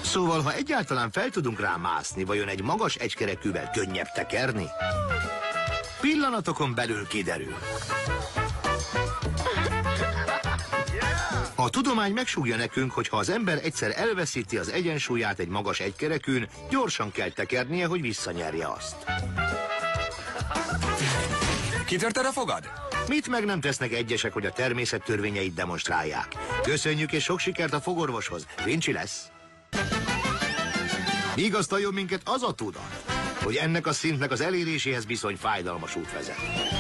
Szóval, ha egyáltalán fel tudunk rá mászni, vajon egy magas egykerekűvel könnyebb tekerni? Pillanatokon belül kiderül. A tudomány megsúgja nekünk, hogy ha az ember egyszer elveszíti az egyensúlyát egy magas egykerekűn, gyorsan kell tekernie, hogy visszanyerje azt. Kitörted a fogad? Mit meg nem tesznek egyesek, hogy a természet törvényeit demonstrálják? Köszönjük és sok sikert a fogorvoshoz. Vincsi lesz. Vigasztaljon minket az a tudat, hogy ennek a szintnek az eléréséhez bizony fájdalmas út vezet.